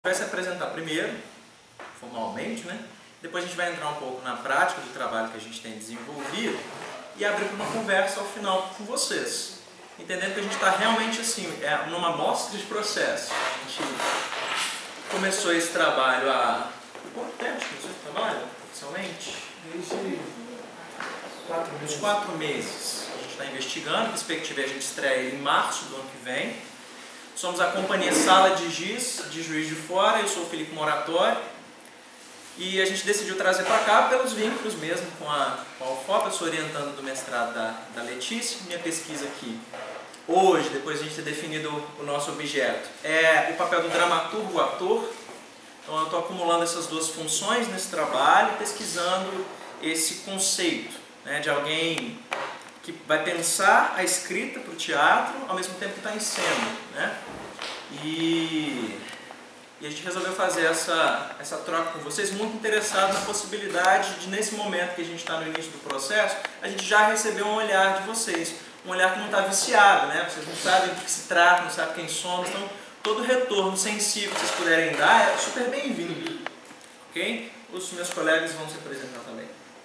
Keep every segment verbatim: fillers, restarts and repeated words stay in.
Vai se apresentar primeiro, formalmente, né? Depois a gente vai entrar um pouco na prática do trabalho que a gente tem desenvolvido e abrir para uma conversa ao final com vocês. Entendendo que a gente está realmente assim, é, numa amostra de processo. A gente começou esse trabalho há... Quanto tempo começou esse trabalho, oficialmente? Desde quatro meses. Uns quatro meses. A gente está investigando, a perspectiva é a gente estreia ele em março do ano que vem. Somos a companhia Sala de Giz, de Juiz de Fora, eu sou o Felipe Moratório. E a gente decidiu trazer para cá pelos vínculos mesmo com a, com a U F O P. Eu sou orientando do mestrado da, da Letícia. Minha pesquisa aqui, hoje, depois de a gente ter definido o nosso objeto, é o papel do dramaturgo, o ator. Então eu estou acumulando essas duas funções nesse trabalho, pesquisando esse conceito, né, de alguém que vai pensar a escrita para o teatro ao mesmo tempo que está em cena, né? E, e a gente resolveu fazer essa, essa troca com vocês, muito interessado na possibilidade de, nesse momento que a gente está no início do processo, a gente já receber um olhar de vocês, um olhar que não está viciado, né? Vocês não sabem do que se trata, não sabem quem somos, então todo retorno sensível que vocês puderem dar é super bem-vindo, ok? Os meus colegas vão se apresentar também.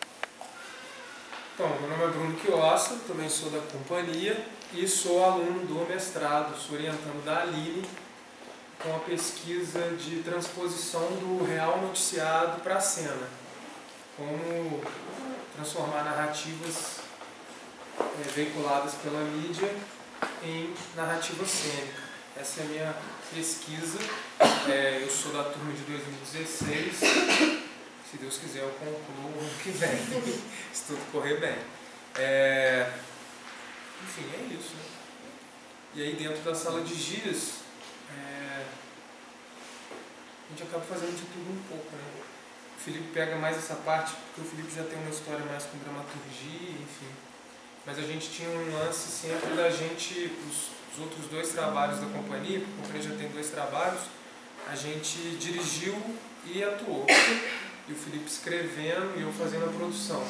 Bom, meu nome é Bruno Chiossa, também sou da companhia e sou aluno do mestrado, sou orientando da Aline com a pesquisa de transposição do real noticiado para a cena. Como transformar narrativas é, veiculadas pela mídia em narrativa cênica. Essa é a minha pesquisa, é, eu sou da turma de dois mil e dezesseis. Se Deus quiser, eu concluo o ano que vem, se tudo correr bem. É... Enfim, é isso, né? E aí dentro da sala de giz, é... a gente acaba fazendo de tudo um pouco, né? O Felipe pega mais essa parte, porque o Felipe já tem uma história mais com dramaturgia, enfim. Mas a gente tinha um lance sempre da gente, os, os outros dois trabalhos da companhia, porque a companhia já tem dois trabalhos, a gente dirigiu e atuou. E o Felipe escrevendo e eu fazendo a produção.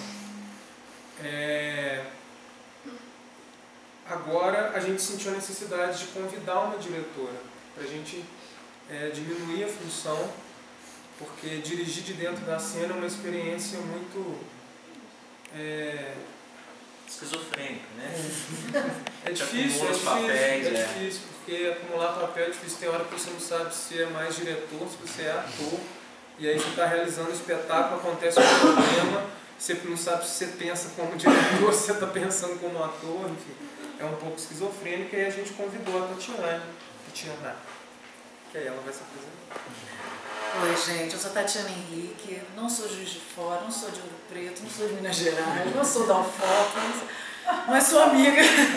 É... Agora a gente sentiu a necessidade de convidar uma diretora para a gente é, diminuir a função, porque dirigir de dentro da cena é uma experiência muito... É... esquizofrênica, né? É, é difícil, é difícil, papéis, é é. difícil, porque acumular papel é difícil. Tem hora que você não sabe se é mais diretor, se você é ator. E aí você está realizando o espetáculo, acontece um problema, você não sabe se você pensa como diretor, se você está pensando como ator, enfim. É um pouco esquizofrênico, e aí a gente convidou a Tatiana, Tatiana, que aí ela vai se apresentar. Oi gente, eu sou Tatiana Henrique, não sou Juiz de Fora, não sou de Ouro Preto, não sou de Minas Gerais, não sou da U F O P, mas sou amiga,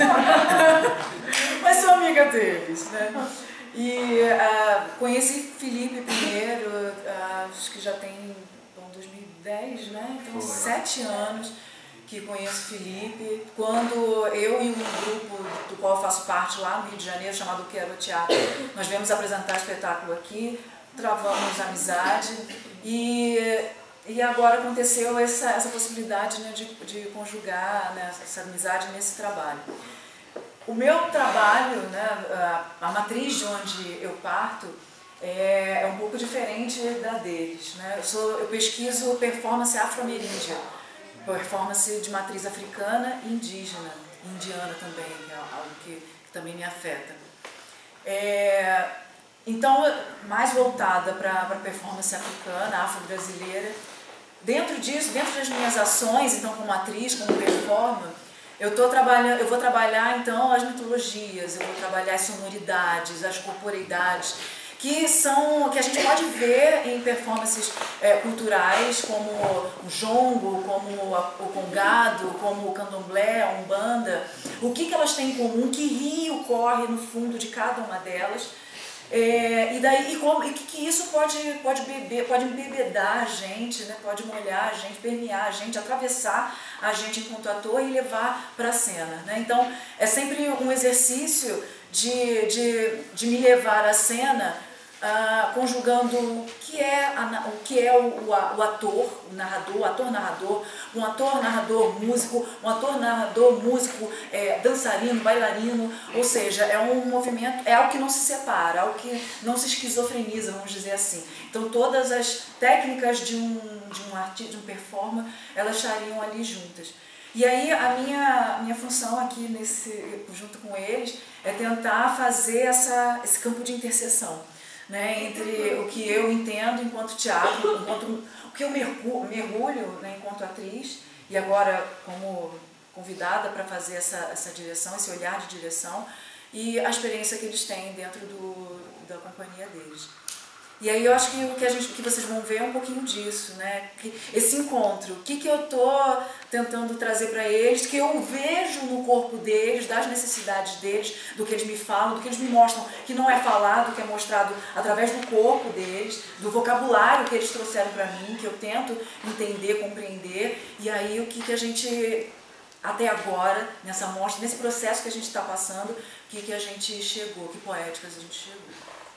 mas sou amiga deles, né? E uh, conheci Felipe primeiro, uh, acho que já tem bom, dois mil e dez, né? Então, Foi. sete anos que conheço Felipe. Quando eu e um grupo do qual eu faço parte lá no Rio de Janeiro, chamado Quero Teatro, nós viemos apresentar espetáculo aqui, travamos amizade e, e agora aconteceu essa, essa possibilidade, né, de, de conjugar, né, essa amizade nesse trabalho. O meu trabalho, né, a, a matriz de onde eu parto, é, é um pouco diferente da deles, né? Eu, sou, eu pesquiso performance afro-ameríndia, performance de matriz africana e indígena, indiana também, que é algo que, que também me afeta. É, então, mais voltada para a performance africana, afro-brasileira. Dentro disso, dentro das minhas ações, então como atriz, como performer, Eu, tô trabalhando, eu vou trabalhar então as mitologias, eu vou trabalhar as sonoridades, as corporeidades, que, são, que a gente pode ver em performances é, culturais como o jongo, como o congado, como o candomblé, a umbanda. O que, que elas têm em comum, que rio corre no fundo de cada uma delas. É, e daí e como, e que, que isso pode, pode, beber, pode embebedar a gente, né? Pode molhar a gente, permear a gente, atravessar a gente enquanto ator e levar para a cena, né? Então é sempre um exercício de, de, de me levar à cena Uh, conjugando o que é, a, o, que é o, o, o ator, o narrador, o ator-narrador, um ator-narrador músico, um ator-narrador músico é, dançarino, bailarino, ou seja, é um movimento, é algo que não se separa, algo que não se esquizofreniza, vamos dizer assim. Então todas as técnicas de um, de um artista, de um performer, elas estariam ali juntas. E aí a minha, minha função aqui, nesse, junto com eles, é tentar fazer essa, esse campo de interseção. Né, entre o que eu entendo enquanto teatro, enquanto, o que eu mergulho, mergulho né, enquanto atriz, e agora como convidada para fazer essa, essa direção, esse olhar de direção, e a experiência que eles têm dentro do, da companhia deles. E aí eu acho que o que, a gente, que vocês vão ver é um pouquinho disso, né? Que esse encontro, o que, que eu estou tentando trazer para eles, que eu vejo no corpo deles, das necessidades deles, do que eles me falam, do que eles me mostram, que não é falado, que é mostrado através do corpo deles, do vocabulário que eles trouxeram para mim, que eu tento entender, compreender, e aí o que, que a gente, até agora, nessa mostra, nesse processo que a gente está passando, o que, que a gente chegou, que poéticas a gente chegou.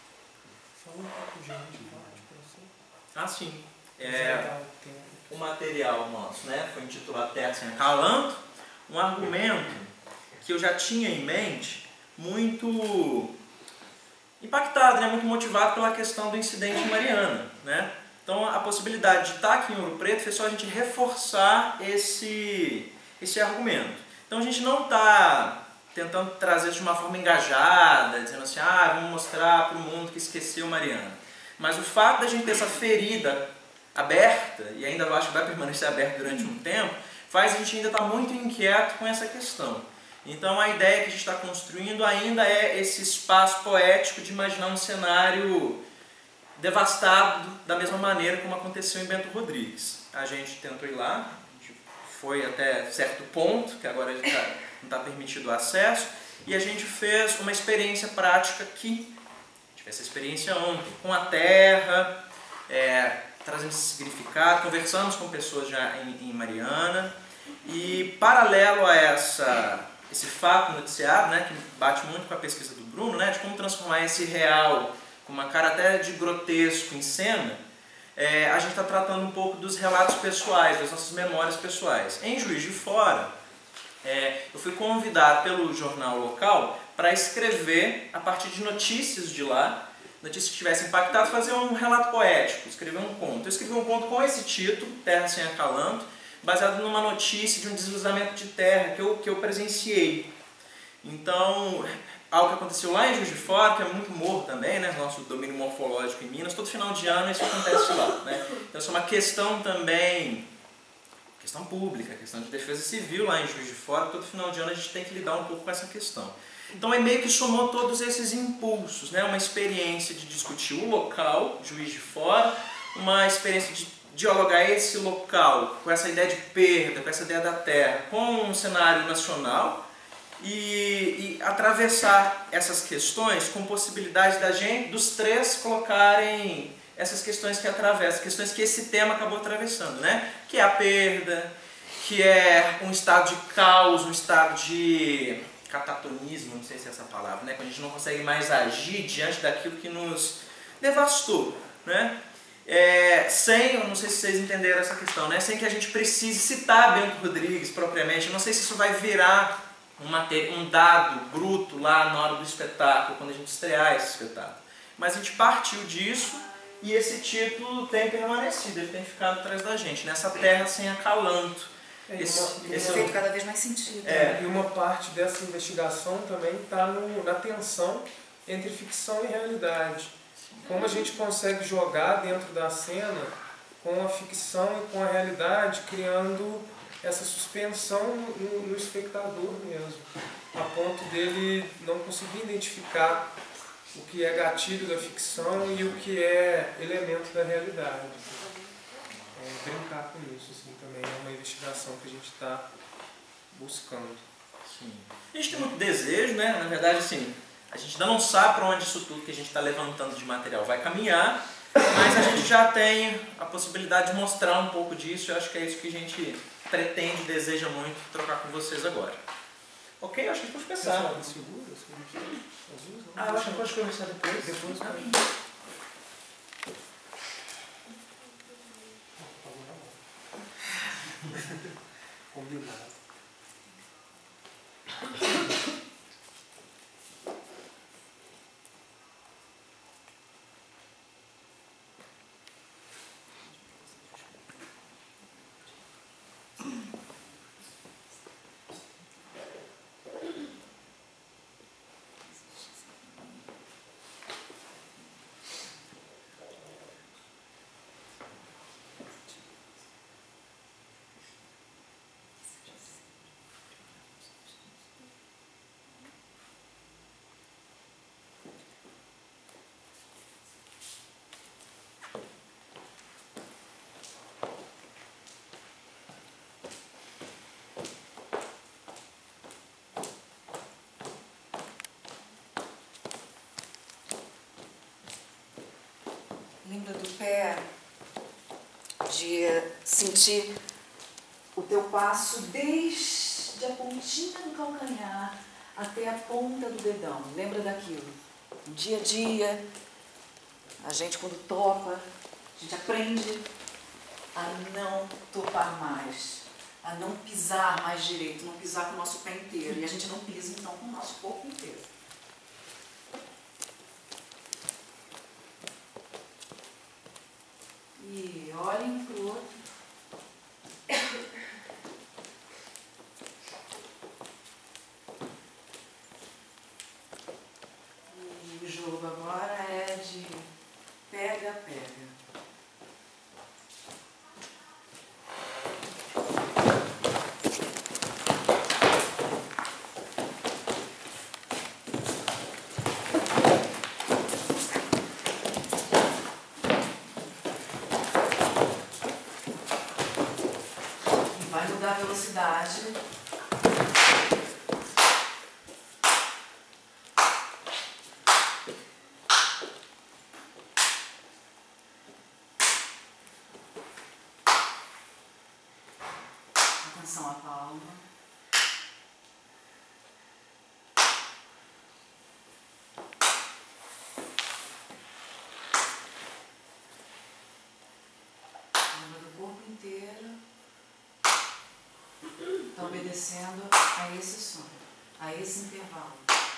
Um pouco de arte, pode, ah, sim. É, o material nosso, né, foi intitulado Terra Sem Acalanto, um argumento que eu já tinha em mente, muito impactado, né, muito motivado pela questão do incidente em Mariana, né? Então a possibilidade de estar aqui em Ouro Preto fez só a gente reforçar esse, esse argumento. Então a gente não está tentando trazer de uma forma engajada, dizendo assim, ah, vamos mostrar para o mundo que esqueceu Mariana. Mas o fato da gente ter essa ferida aberta, e ainda eu acho que vai permanecer aberta durante um tempo, faz a gente ainda estar muito inquieto com essa questão. Então a ideia que a gente está construindo ainda é esse espaço poético de imaginar um cenário devastado da mesma maneira como aconteceu em Bento Rodrigues. A gente tentou ir lá, a gente foi até certo ponto, que agora já tá, não está permitido o acesso, e a gente fez uma experiência prática aqui. A gente fez essa experiência ontem, com a terra, é, trazendo esse significado, conversamos com pessoas já em, em Mariana, e paralelo a essa, esse fato noticiado, né, que bate muito com a pesquisa do Bruno, né, de como transformar esse real com uma cara até de grotesco em cena, é, a gente está tratando um pouco dos relatos pessoais, das nossas memórias pessoais. Em Juiz de Fora, é, eu fui convidado pelo jornal local para escrever, a partir de notícias de lá, notícias que tivessem impactado, fazer um relato poético, escrever um conto. Eu escrevi um conto com esse título, Terra Sem Acalanto, baseado numa notícia de um deslizamento de terra que eu, que eu presenciei. Então, algo que aconteceu lá em Juiz de Fora, que é muito morro também, né, nosso domínio morfológico em Minas, todo final de ano isso acontece lá, né? Então, isso é uma questão também, questão pública, questão de defesa civil lá em Juiz de Fora, todo final de ano a gente tem que lidar um pouco com essa questão. Então, é meio que somou todos esses impulsos, né, uma experiência de discutir o local, Juiz de Fora, uma experiência de dialogar esse local com essa ideia de perda, com essa ideia da terra, com um cenário nacional, E, e atravessar essas questões com possibilidade da gente, dos três, colocarem essas questões que atravessam, questões que esse tema acabou atravessando, né? Que é a perda, que é um estado de caos, um estado de catatonismo, não sei se é essa palavra, né? Quando a gente não consegue mais agir diante daquilo que nos devastou, né? É, sem, eu não sei se vocês entenderam essa questão, né? Sem que a gente precise citar Bento Rodrigues propriamente, eu não sei se isso vai virar um dado bruto lá na hora do espetáculo, quando a gente estrear esse espetáculo. Mas a gente partiu disso e esse título tem permanecido, ele tem ficado atrás da gente, nessa terra sem acalanto. É, e Esse, uma, esse feito cada vez mais sentido. É, e uma parte dessa investigação também está na tensão entre ficção e realidade. Como a gente consegue jogar dentro da cena com a ficção e com a realidade, criando essa suspensão no, no espectador mesmo, a ponto dele não conseguir identificar o que é gatilho da ficção e o que é elemento da realidade. É, brincar com isso assim, também é uma investigação que a gente está buscando. Sim. A gente tem muito desejo, né? Na verdade, assim, a gente ainda não sabe para onde isso tudo que a gente está levantando de material vai caminhar, mas a gente já tem a possibilidade de mostrar um pouco disso, eu acho que é isso que a gente pretende, deseja muito trocar com vocês agora. Ok? Acho que a gente pode começar. Figuras, ah, eu acho que pode começar depois. Depois, ah. combinado. Lembra do pé, de sentir o teu passo desde a pontinha do calcanhar até a ponta do dedão. Lembra daquilo? No dia a dia, a gente quando topa, a gente aprende a não topar mais, a não pisar mais direito, não pisar com o nosso pé inteiro. E a gente não pisa então com o nosso corpo inteiro. E olhem para o outro. E o jogo agora é de pega-pega. Da velocidade. Atenção à palma. Lembra do corpo inteiro. Está obedecendo a esse som, a esse intervalo.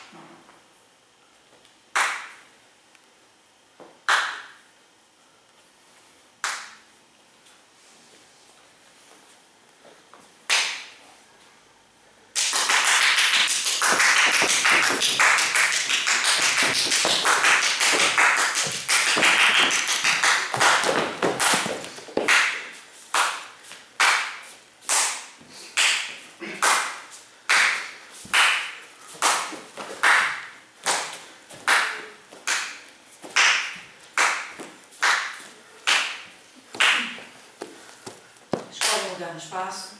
No espaço.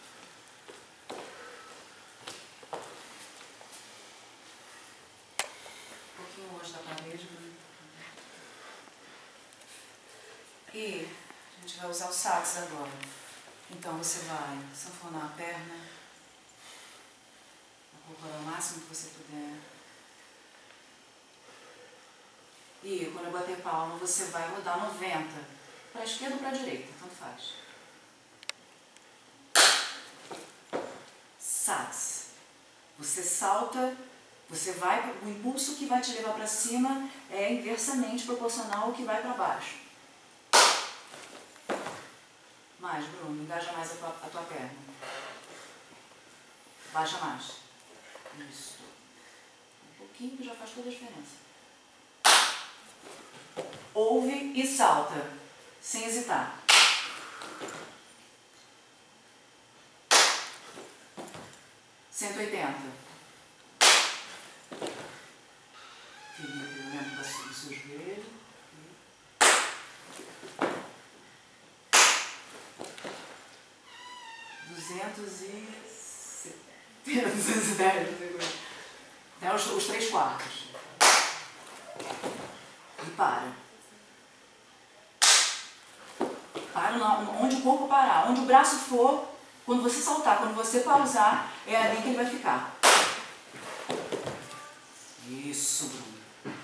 Um pouquinho longe da parede. E a gente vai usar o sax agora. Então você vai sanfonar a perna, incorporar o máximo que você puder. E quando eu bater palma, você vai rodar noventa. Para a esquerda ou para a direita, tanto faz. Sax. Você salta, você vai, o impulso que vai te levar para cima é inversamente proporcional ao que vai para baixo. Mais, Bruno, engaja mais a tua, a tua perna. Baixa mais. Isso. Um pouquinho que já faz toda a diferença. Ouve e salta, sem hesitar. cento e oitenta. Felipe, lembra do seu joelho. duzentos e duzentos e dez. Até os, os três quartos. E para. Para onde o corpo parar. Onde o braço for. Quando você saltar, quando você pausar, é ali que ele vai ficar. Isso, Bruno.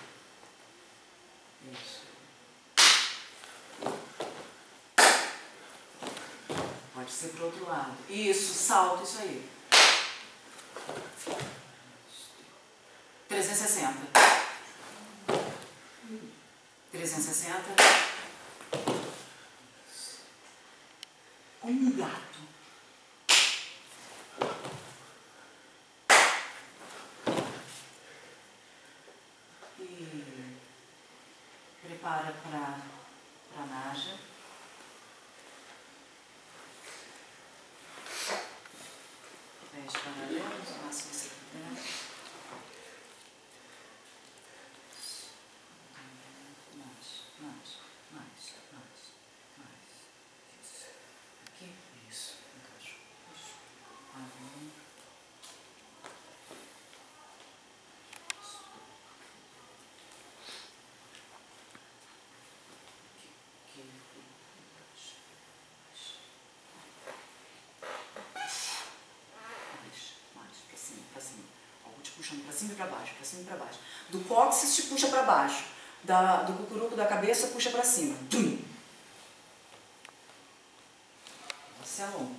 Isso. Pode Pode ser pro outro lado. Isso, salto, isso aí. trezentos e sessenta. trezentos e sessenta. Como um gato. E prepara para a naja. Pés paralelos, o máximo que você puder. Mais, mais, mais, mais, mais. Isso. Aqui, isso. Encaixa. Isso. Agora. Isso. Aqui, aqui, encaixa. Mais, mais, pra cima, pra cima. Ó, vou te puxando pra cima e pra baixo, pra cima e pra baixo. Do cóccix te puxa pra baixo. Da, do cucuruco da cabeça puxa pra cima. Tum. Você alonga.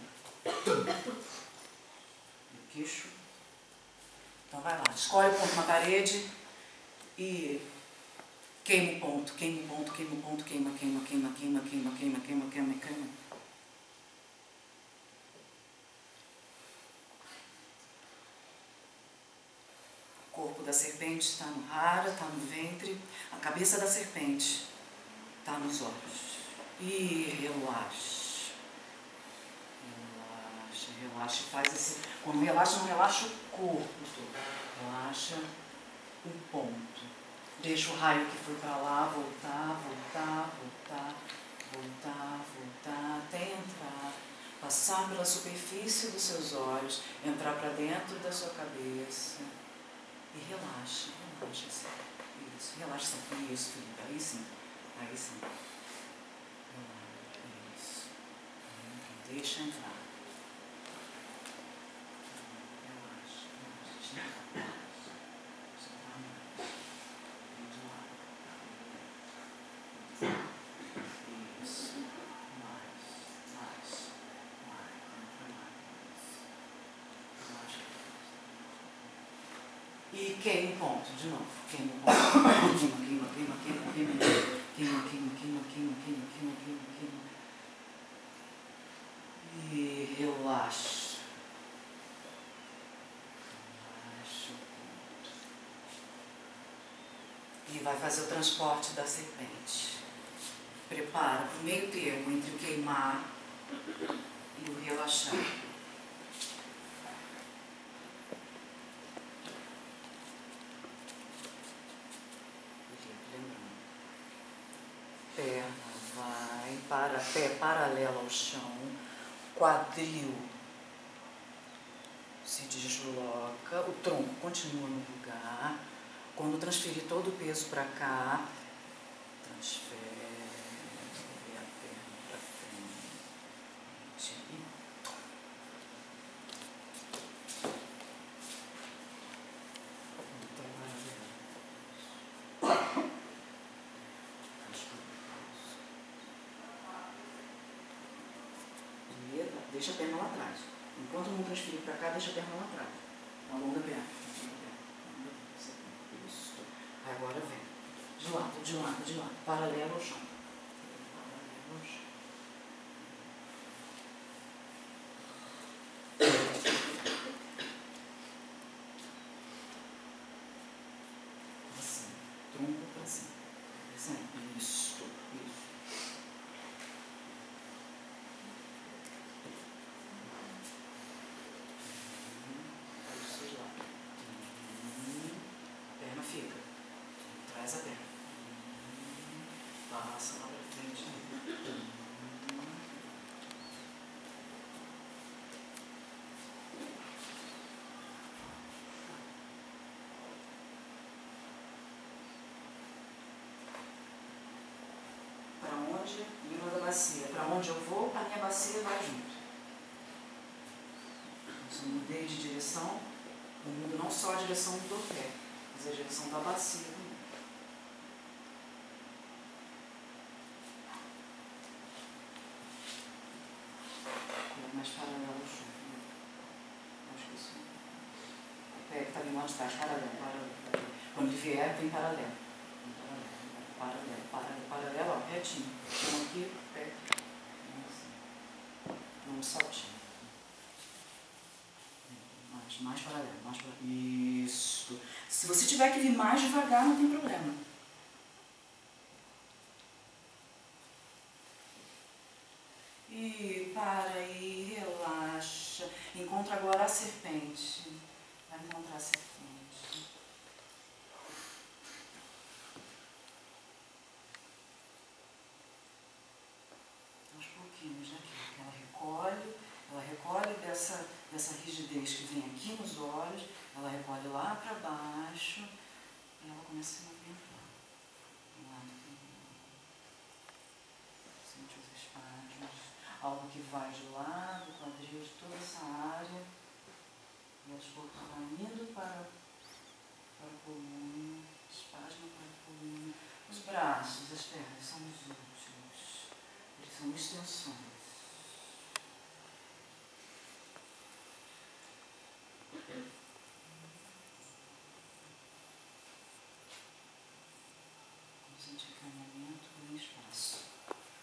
Do queixo. Então vai lá. Escolhe o ponto na parede e queima o ponto, queima o ponto, queima o ponto, queima, queima, queima, queima, queima, queima, queima, queima, queima. O corpo da serpente está no rara, está no ventre. A cabeça da serpente está nos olhos. E relaxa. Relaxa, relaxa. Faz esse... Quando relaxa, não relaxa o corpo todo. Relaxa o ponto. Deixa o raio que foi para lá voltar, voltar, voltar, voltar, voltar, até entrar. Passar pela superfície dos seus olhos, entrar para dentro da sua cabeça. E relaxa, relaxa assim. Isso, relaxa assim. Isso, Felipe. Aí sim. Aí sim. Relaxa. Isso. Deixa entrar. Relaxa, relaxa. Deixa entrar. Deixa entrar mais. De lado. Isso. Mais. Mais. Mais. Mais. Relaxa. E queima o ponto, de novo. Queima o ponto. Queima, queima, queima, queima, queima, queima, queima, queima, queima, queima, queima, queima, queima. E relaxa. Relaxa o ponto. E vai fazer o transporte da serpente. Prepara para o meio termo entre o queimar e o relaxar. Perna vai para pé paralelo ao chão, quadril se desloca, o tronco continua no lugar. Quando transferir todo o peso para cá, transfere a perna para frente e deixa a perna lá atrás. Enquanto não transferir para cá, deixa a perna lá atrás. Alonga a perna. Isso. Agora vem. De lado, de lado, de lado. Paralelo ao chão. Paralelo ao chão. Assim. Tronco para cima. Assim. Isso. Isso. Fica. Traz a perna. Passa lá pra frente. Para onde? Língua da bacia. Para onde eu vou, a minha bacia vai junto. Se eu mudei de direção, eu mudo não só a direção do pé, mas a direção da bacia também. lá de trás, paralelo, paralelo, paralelo. Quando ele vier, vem paralelo. Paralelo, paralelo, paralelo, ó, retinho. Então aqui, pé. Um saltinho. Mais, mais paralelo, mais paralelo. Isso. Se você tiver que vir mais devagar, não tem problema. E para e relaxa. Encontra agora a serpente. Vai encontrar a serpente. Aos pouquinhos, né? Que ela recolhe, ela recolhe dessa, dessa rigidez que vem aqui nos olhos, ela recolhe lá para baixo e ela começa a se movimentar. Sente os espasmos. Algo que vai de lado, do quadril, de toda essa área. E aos poucos vai indo para, para a coluna, espasmo para a coluna. Os braços, as pernas são os últimos. Eles são extensões. Vamos sentir caminhamento em espaço.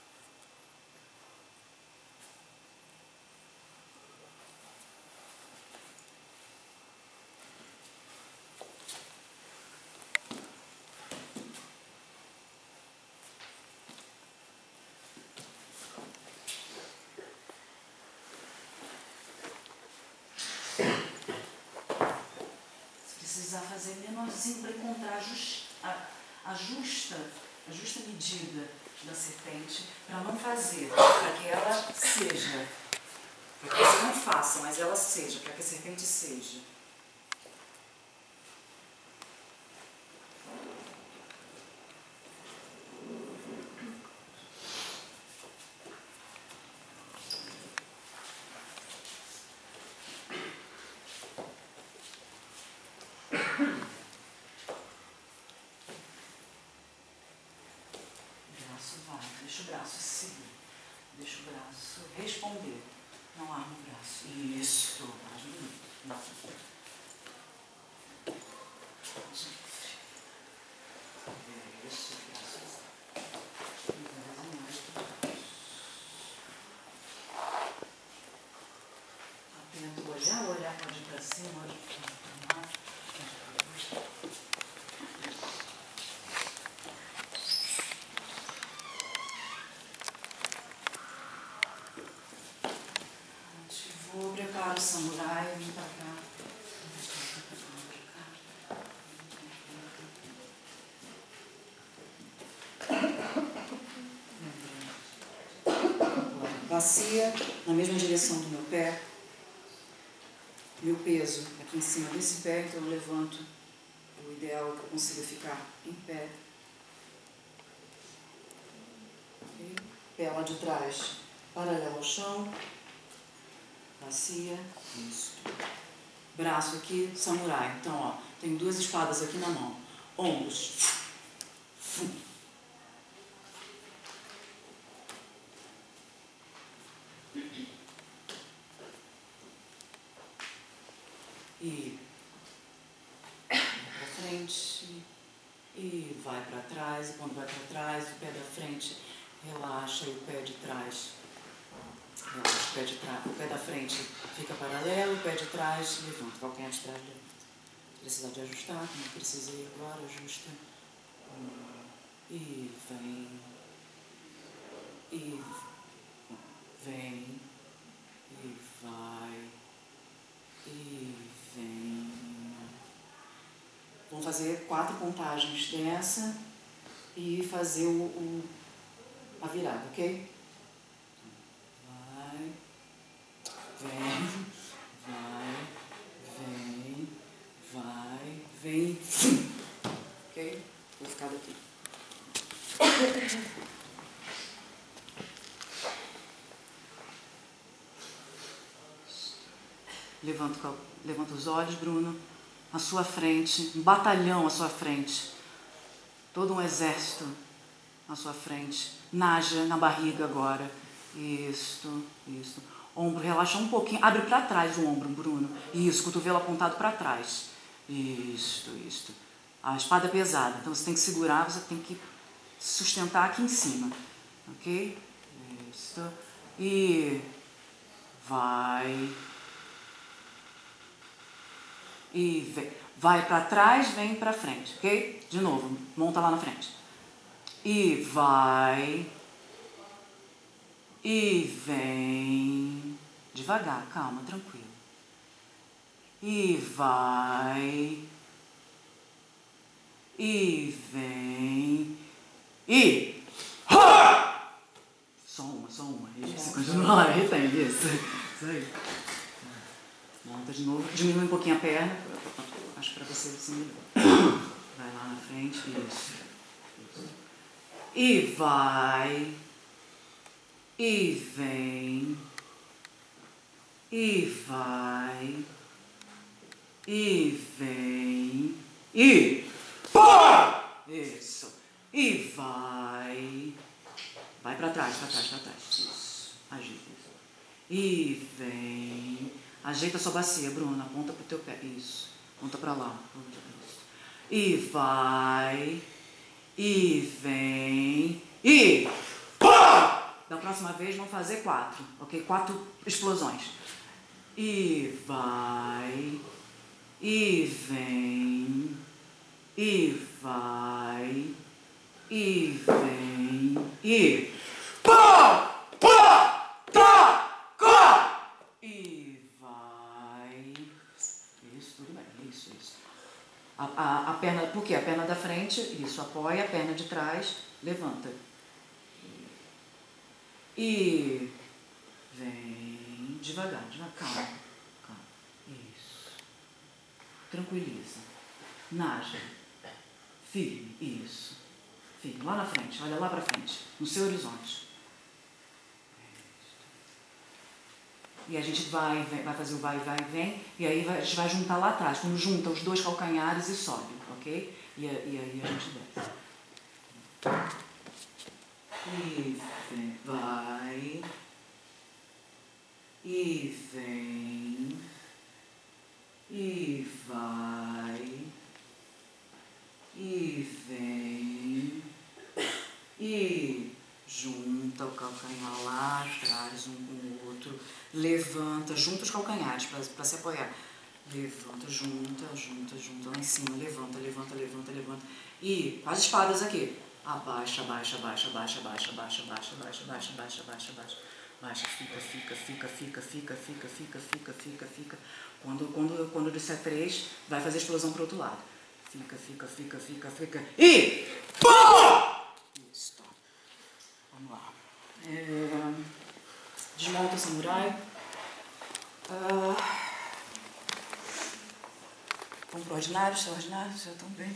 Precisar fazer menorzinho para encontrar a, a, justa, a justa medida da serpente, para não fazer, para que ela seja, para que você não faça, mas ela seja, para que a serpente seja. Deixa o braço seguir, deixa o braço responder, não arma o braço. Isso, mais bonito. Não. Isso, braço. Atento olhar, o olhar pode ir para cima, pode ir para baixo. Prepara o samurai, vem pra cá. Bacia na mesma direção do meu pé. Meu peso aqui em cima desse pé, então eu levanto. O ideal é que eu consiga ficar em pé. Okay. Pé lá de trás, paralelo ao chão. Bacia, isso. Braço aqui, samurai. Então, ó, tenho duas espadas aqui na mão. Ombros. E vai para frente. E vai para trás. E quando vai para trás, o pé da frente relaxa e o pé de trás. O pé, de trás, o pé da frente fica paralelo, o pé de trás levanta, o calcanhar de trás levanta. Precisar de ajustar, como precisei agora, ajusta. E vem. E vem. E vai. E vem. Vamos fazer quatro contagens dessa e fazer o, o, a virada, ok? Vem, vai, vem, vai, vem, ok? Vou ficar daqui. Levanta, levanta os olhos, Bruno. À sua frente, um batalhão à sua frente. Todo um exército à sua frente. Naja na barriga agora. Isso, isso. Ombro, relaxa um pouquinho. Abre para trás o ombro, Bruno. Isso, cotovelo apontado para trás. Isto, isto. A espada é pesada, então você tem que segurar, você tem que sustentar aqui em cima. Ok? Isto. E vai. E vem. Vai para trás, vem para frente, ok? De novo, monta lá na frente. E vai. E vem. Devagar, calma, tranquilo. E vai. E vem. E. Ha! Só uma, só uma. Isso, continua, retém, isso. Isso aí. Monta de novo, diminui um pouquinho a perna. Acho que para você assim melhor. Vai lá na frente, isso. Isso. E vai. E vem. E vai. E vem. E. Pá! Isso. E vai. Vai para trás, para trás, para trás. Isso. Ajeita isso. E vem. Ajeita sua bacia, Bruna. Aponta pro teu pé. Isso. Aponta para lá. Isso. E vai. E vem. E. Pá! Da próxima vez vamos fazer quatro. Ok? Quatro explosões. E vai. E vem. E vai. E vem. E. Pá! Pá! Tá! Cá! E vai. Isso, tudo bem. Isso, isso. A, a, a perna. Por quê? A perna da frente. Isso. Apoia. A perna de trás. Levanta. E. Vem. Devagar, devagar. Calma. Calma. Isso. Tranquiliza. Naja. Firme. Isso. Firme. Lá na frente. Olha lá pra frente. No seu horizonte. E a gente vai, vai fazer o vai, vai, vem. E aí vai, a gente vai juntar lá atrás. Quando junta os dois calcanhares e sobe. Ok? E, e aí a gente desce. E vem. Vai. E vem. E vai. E vem. E junta o calcanhar lá atrás, um com o outro. Levanta, junta os calcanhares para se apoiar. Levanta, junta, junta, junta lá em cima. Levanta, levanta, levanta, levanta. E com as espadas aqui. Abaixa, abaixa, abaixa, abaixa, abaixa, abaixa, abaixa, abaixa, abaixa, abaixa, abaixa, abaixa. Baixa, fica, fica, fica, fica, fica, fica, fica, fica, fica, fica. Quando, quando, quando disser três, vai fazer explosão pro outro lado. Fica, fica, fica, fica, fica. E... Pá! Isso. Vamos lá. É... Desmonta o samurai. Ah... Vamos pro ordinário, extraordinário, já estão bem.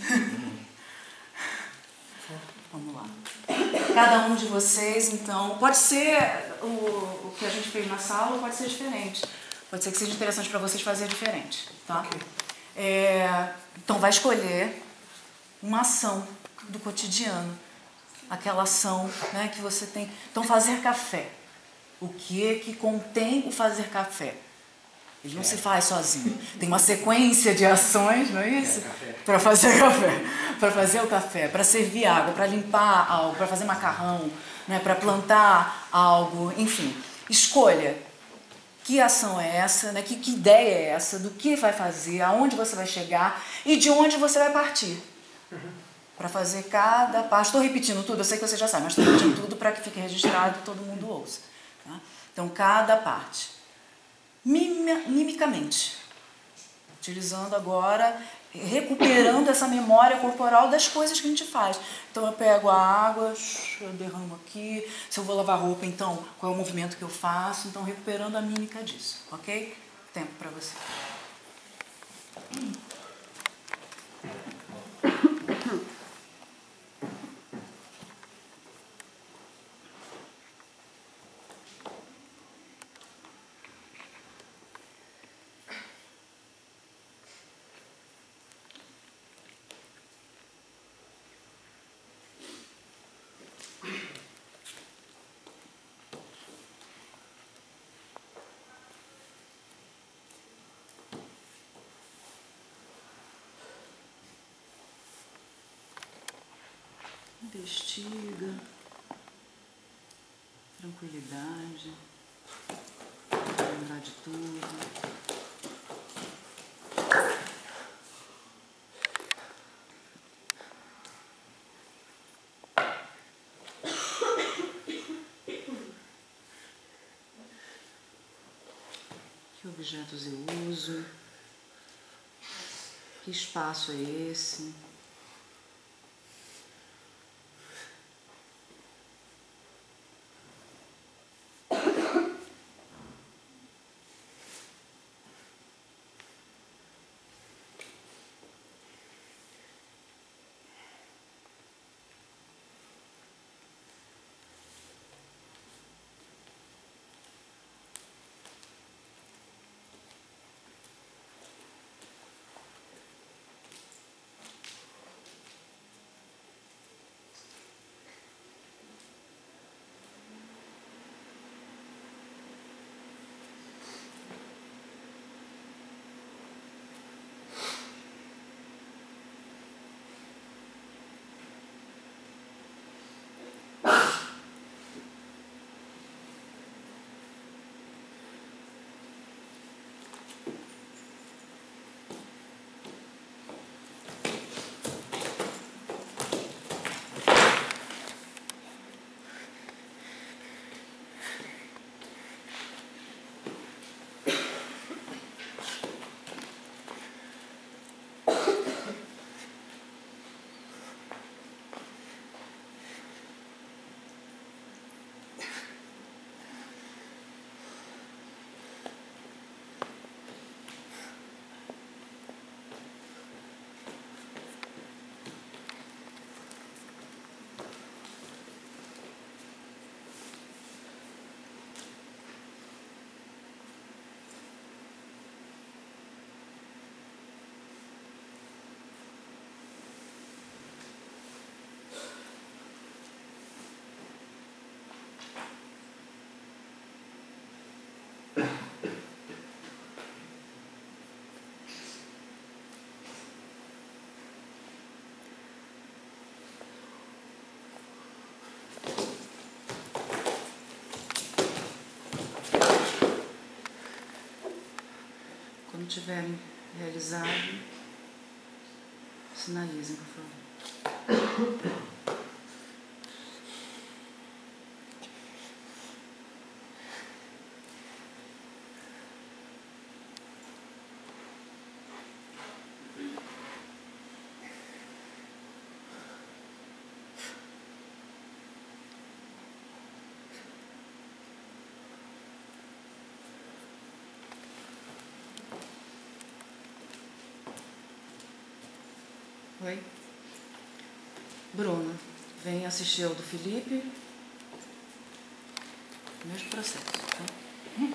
Vamos lá. Cada um de vocês, então, pode ser o, o que a gente fez na sala, ou pode ser diferente. Pode ser que seja interessante para vocês fazer diferente, tá? Okay. É, então, vai escolher uma ação do cotidiano. Aquela ação, né, que você tem. Então, fazer café. O que que contém o fazer café? Ele não é. se faz sozinho. Tem uma sequência de ações, não é isso? É, para fazer café. Para fazer o café, para servir água, para limpar algo, para fazer macarrão, né, para plantar algo, enfim. Escolha que ação é essa, né, que, que ideia é essa, do que vai fazer, aonde você vai chegar e de onde você vai partir. Uhum. Para fazer cada parte. Estou repetindo tudo, eu sei que você já sabe, mas estou repetindo tudo para que fique registrado e todo mundo ouça. Tá? Então, cada parte. Mimicamente, utilizando agora, recuperando essa memória corporal das coisas que a gente faz. Então eu pego a água, eu derramo aqui, se eu vou lavar roupa, então qual é o movimento que eu faço, então recuperando a mímica disso, ok? Tempo para você. Investiga. Tranquilidade. Lembrar de tudo. Que objetos eu uso? Que espaço é esse? Quando tiverem realizado, sinalizem, por favor. Oi? Bruna, vem assistir ao do Felipe. Mesmo processo, tá? Hum.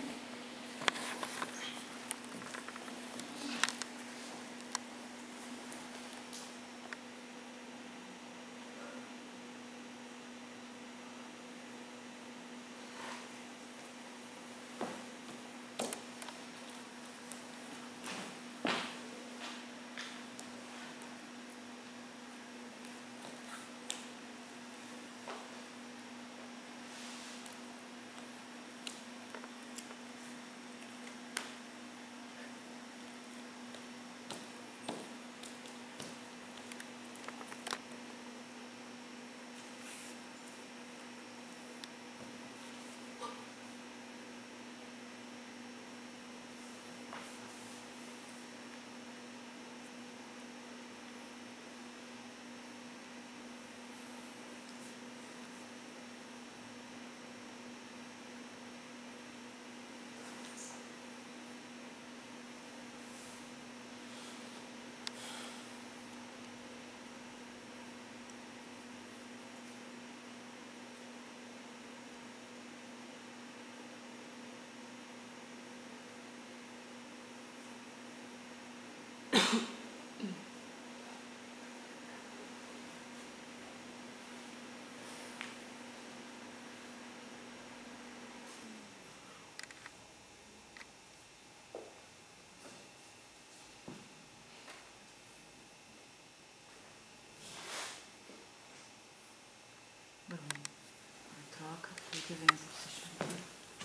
que vem essa estrutura.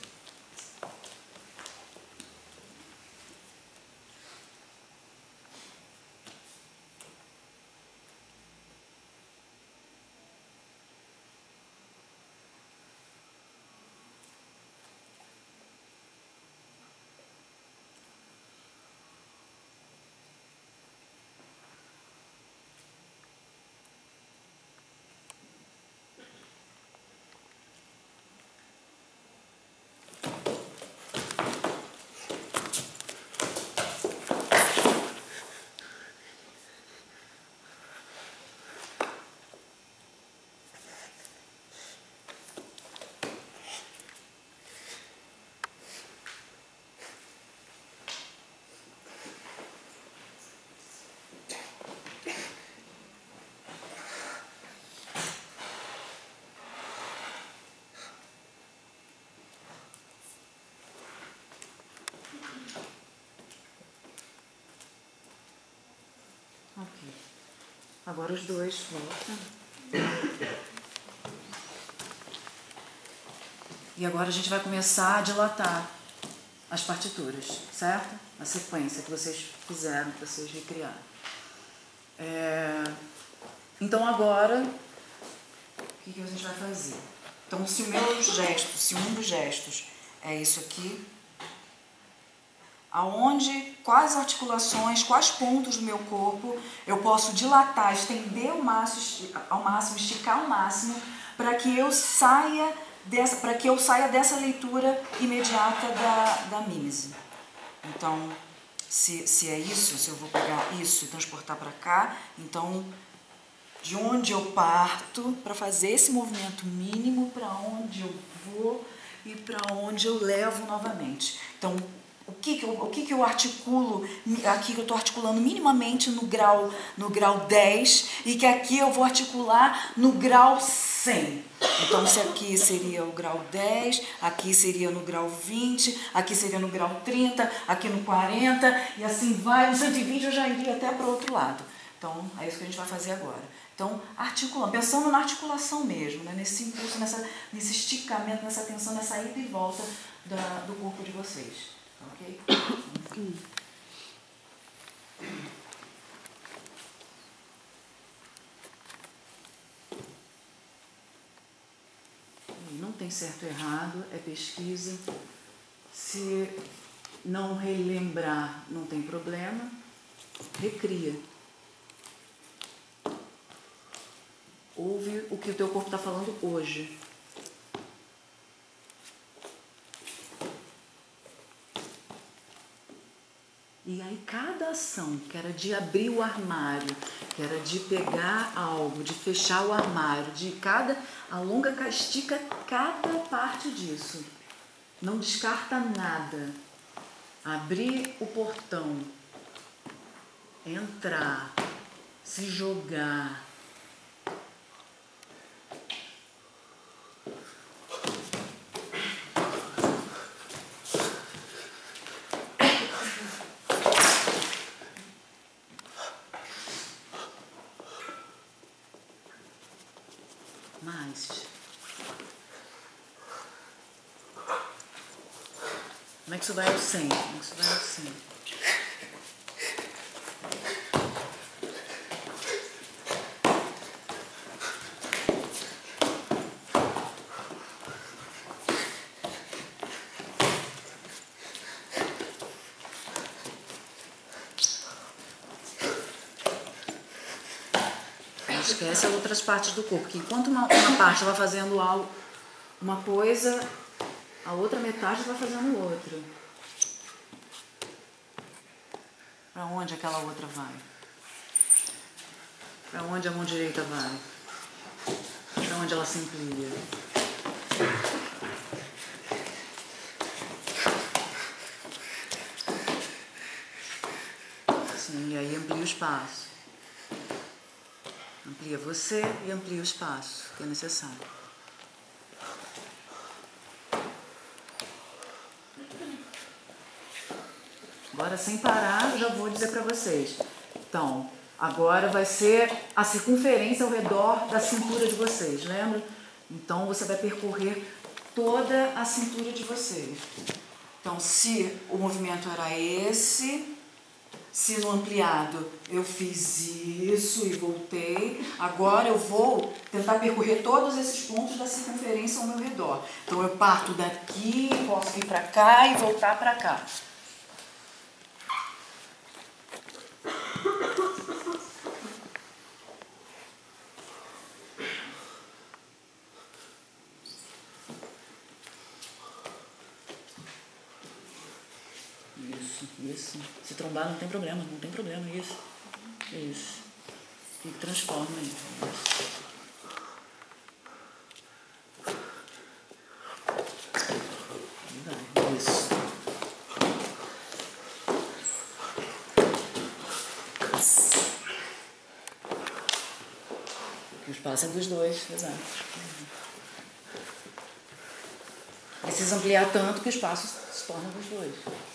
Ok. Agora os dois voltam. E agora a gente vai começar a dilatar as partituras, certo? A sequência que vocês fizeram, que vocês recriaram. É... Então agora, o que, que a gente vai fazer? Então, se o meu gesto, se um dos gestos é isso aqui, aonde, quais articulações, quais pontos do meu corpo eu posso dilatar, estender ao máximo, ao máximo, esticar ao máximo, para que eu saia dessa, para que eu saia dessa leitura imediata da, da mímese. Então, se, se é isso, se eu vou pegar isso e transportar para cá, então, de onde eu parto para fazer esse movimento mínimo, para onde eu vou e para onde eu levo novamente. Então, O que, que, eu, o que, que eu articulo, aqui que eu estou articulando minimamente no grau, no grau dez, e que aqui eu vou articular no grau cem. Então, se aqui seria o grau dez, aqui seria no grau vinte, aqui seria no grau trinta, aqui no quarenta, e assim vai. No cento e vinte eu já iria até para o outro lado. Então, é isso que a gente vai fazer agora. Então, articulando, pensando na articulação mesmo, né? Nesse impulso, nessa, nesse esticamento, nessa tensão, nessa ida e volta da, do corpo de vocês. Ok? Não tem certo ou errado, é pesquisa. Se não relembrar, não tem problema. Recria. Ouve o que o teu corpo está falando hoje. E aí cada ação, que era de abrir o armário, que era de pegar algo, de fechar o armário, de cada, alonga, estica cada parte disso. Não descarta nada. Abrir o portão, entrar, se jogar. Mais. Como é que isso vai ao cem? Como é que isso vai ao cem? Esquece as outras partes do corpo, que enquanto uma, uma parte vai fazendo algo, uma coisa, a outra metade vai fazendo outra. Para onde aquela outra vai? Para onde a mão direita vai? Para onde ela se amplia? Sim, e aí amplia o espaço. Amplia você e amplia o espaço que é necessário. Agora, sem parar, já vou dizer para vocês. Então, agora vai ser a circunferência ao redor da cintura de vocês, lembra? Então, você vai percorrer toda a cintura de vocês. Então, se o movimento era esse, se no ampliado eu fiz isso e voltei, agora eu vou tentar percorrer todos esses pontos da circunferência ao meu redor. Então, eu parto daqui, posso ir para cá e voltar para cá. Isso, isso. Se trombar não tem problema, não tem problema, isso. Isso. E transforma aí. Vai, isso. O espaço é dos dois, exato. Precisa ampliar tanto que o espaço se torna dos dois.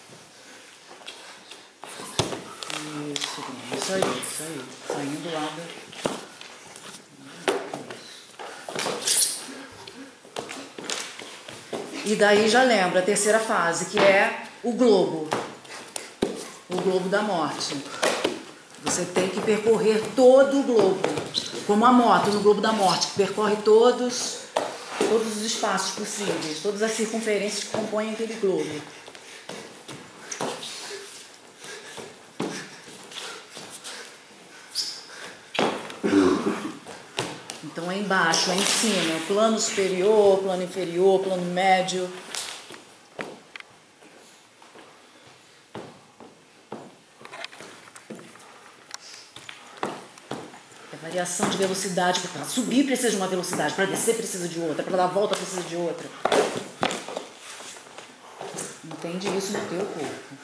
Isso, isso aí, isso aí. Saindo lá da... E daí já lembra a terceira fase, que é o globo. O globo da morte. Você tem que percorrer todo o globo. Como a moto no globo da morte, que percorre todos, todos os espaços possíveis, todas as circunferências que compõem aquele globo. Então é embaixo, é em cima, plano superior, plano inferior, plano médio. É variação de velocidade. Para subir precisa de uma velocidade, para descer precisa de outra, para dar a volta precisa de outra. Entende isso no teu corpo.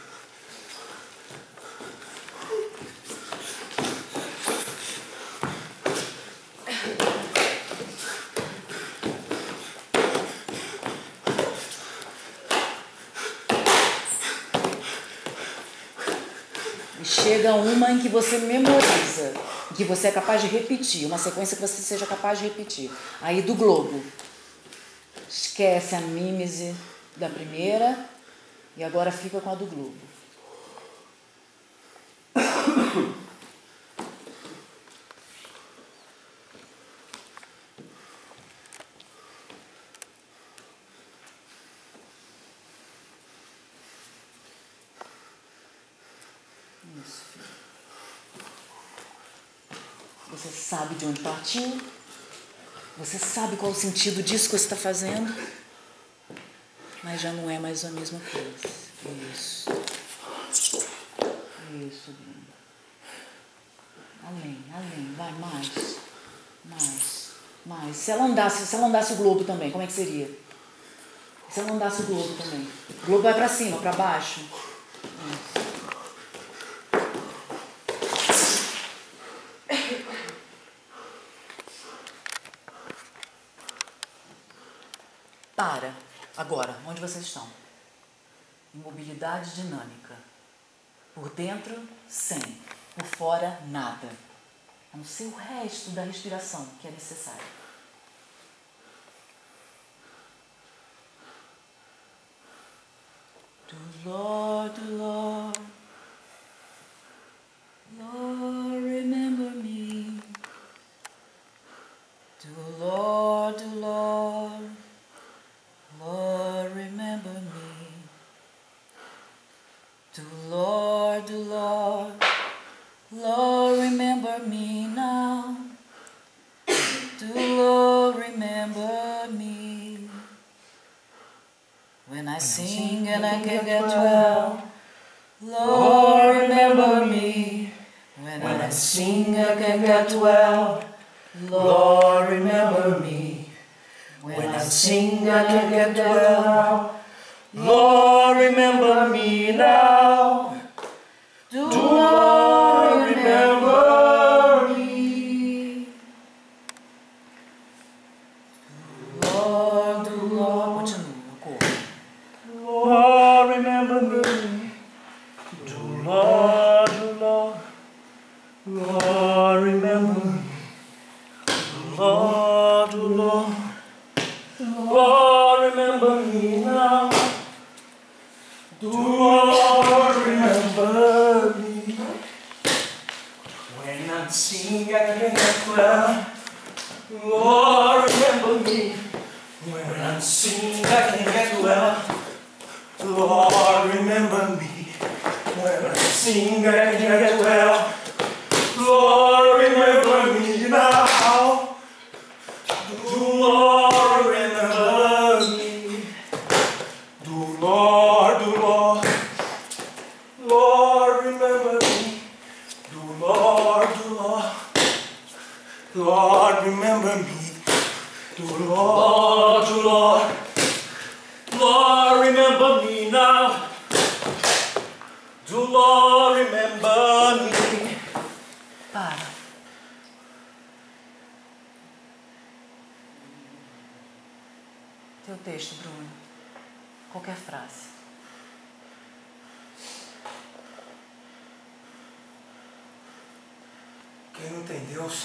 Chega uma em que você memoriza, em que você é capaz de repetir, uma sequência que você seja capaz de repetir. Aí do globo, esquece a mímese da primeira e agora fica com a do globo. Você sabe de onde partiu, você sabe qual o sentido disso que você está fazendo, mas já não é mais a mesma coisa. Isso. Isso, Bruno. Além, além, vai mais, mais, mais. Se ela andasse, se ela andasse o globo também, como é que seria? Se ela andasse o globo também? O globo vai para cima, para baixo. Isso. Para. Agora, onde vocês estão? Imobilidade dinâmica. Por dentro, sem. Por fora, nada. A não ser o resto da respiração que é necessário. Do Lord, do Lord, Lord, remember me. Do Lord, do Lord, Lord, remember me. Do Lord, do Lord, Lord, remember me now. Do Lord, remember me. When I sing and I can get well, Lord, remember me. When I sing I can get well, Lord, remember me. When I sing I can get well, Lord, remember me now. Do Lord, remember me. Lord, do Lord. Continua, Lord, remember me. Do Lord, do Lord. Lord, remember me. Do Lord, do Lord. Lord, remember me. Do Lord remember me when I'm singing as well? Lord remember me when I'm singing as well. Lord remember me when I'm singing as well. Lord remember me now. Do Lord remember me. Do Lord, do Lord, Lord remember me. Do Lord, do Lord, Lord remember me. Do Lord, do Lord, Lord remember me now. Do Lord remember me. Para. Teu texto, Bruno. Qualquer frase. Quem não tem Deus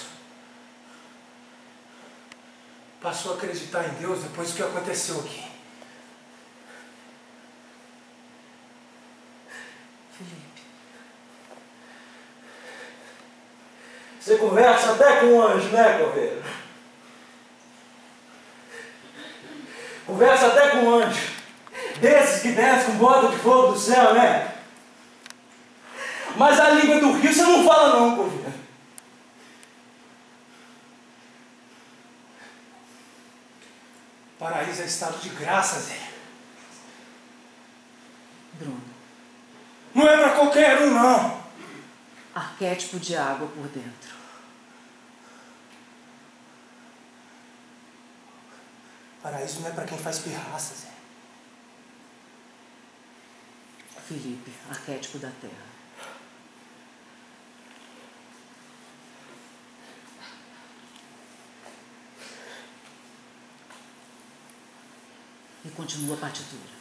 passou a acreditar em Deus depois do que aconteceu aqui. Felipe. Você conversa até com um anjo, né, Coveiro? Conversa até com um anjo. Desses que descem com bota de fogo do céu, né? Mas a língua do rio você não fala não, Coveiro. Paraíso é estado de graça, Zé. Bruno. Não é pra qualquer um, não. Arquétipo de água por dentro. Paraíso não é pra quem faz pirraça, Zé. Felipe, arquétipo da terra. E continua a partitura.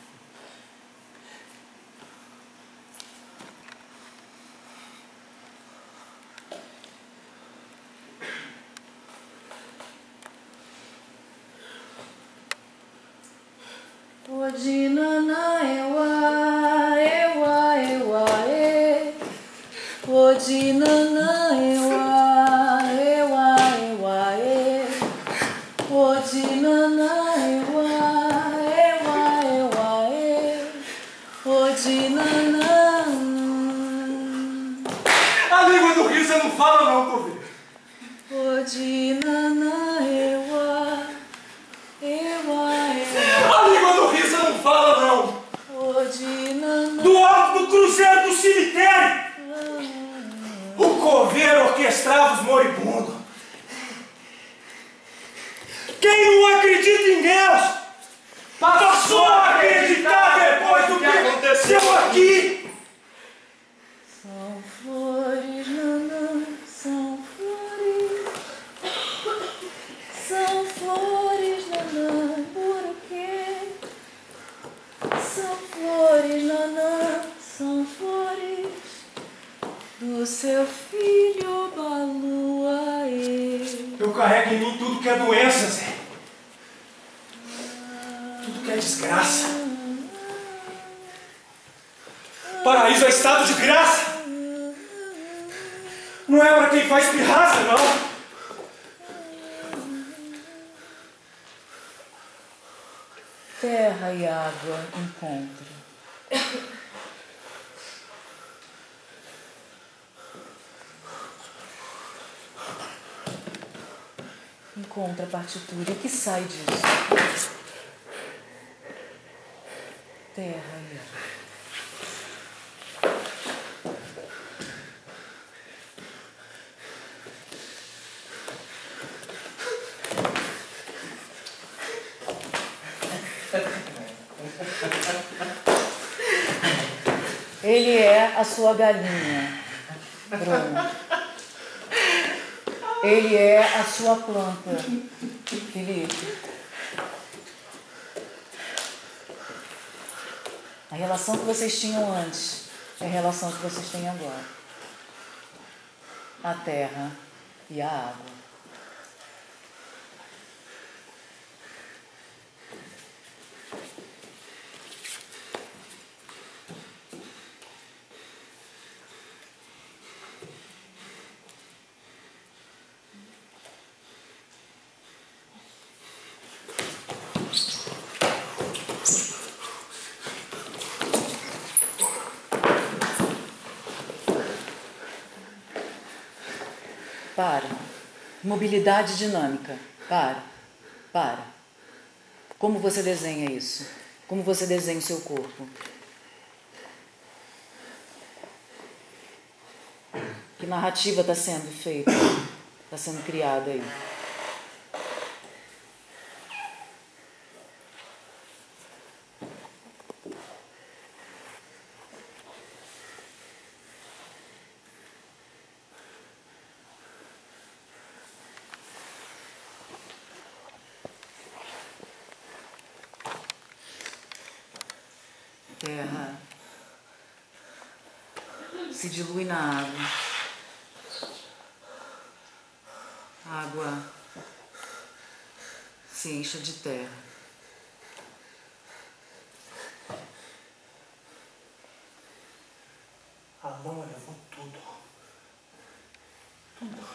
Odinana ewa, ewa, ewa, e. Odinana ewa, ewa, ewa, e. Odinana ewa, ewa, ewa, e. Odinana. A língua do rio você não fala não, Coveiro. Odinana ewa, ewa, ewa. A língua do rio você não fala não. Odinana. Do alto do cruzeiro do cemitério, o coveiro orquestrava os moribundos. Quem não acredita em Deus passou a acreditar depois do que aconteceu aqui. São flores, nanã, são flores. São flores, nanã, por quê? São flores, nanã, são flores do seu filho Baluaê. Eu carrego em mim tudo que é doença, Zé. Tudo que é desgraça. Paraíso é estado de graça. Não é para quem faz pirraça, não. Terra e água encontram. Encontra a partitura. O que sai disso? Terra e água. Ele é a sua galinha, Bruno. Ele é a sua planta, Felipe. A relação que vocês tinham antes é a relação que vocês têm agora. A terra e a água. Para. Mobilidade dinâmica. Para. Para. Como você desenha isso? Como você desenha o seu corpo? Que narrativa está sendo feita? Está sendo criada aí? Terra se dilui na água. A água se enche de terra. A lama levou tudo. Tudo.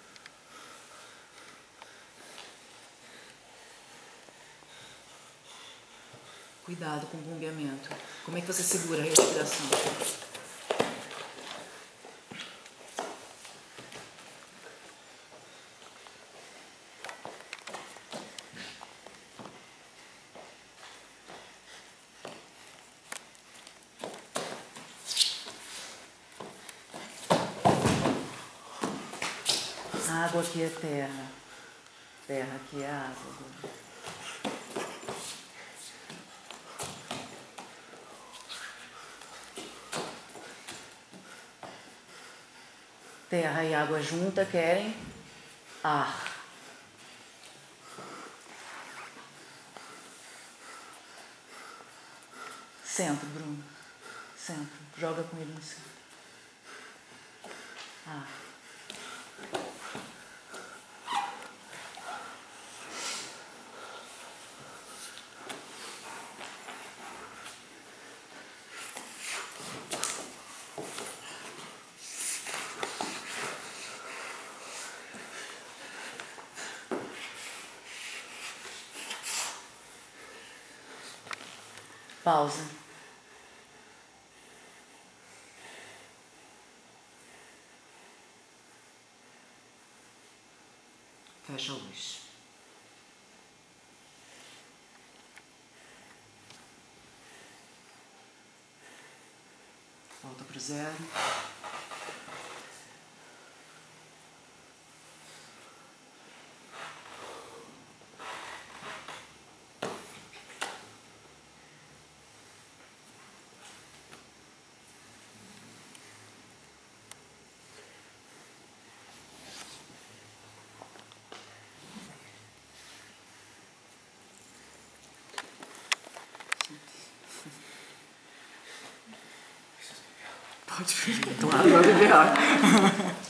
Cuidado com o bombeamento. Como é que você segura a respiração? A água aqui é terra. Terra aqui é água. Terra e água junta querem ar. Centro, Bruno. Centro. Joga com ele no centro. Ar. Pausa. Fecha a luz. Volta pro zero. Pode vir. Claro, vai beber água.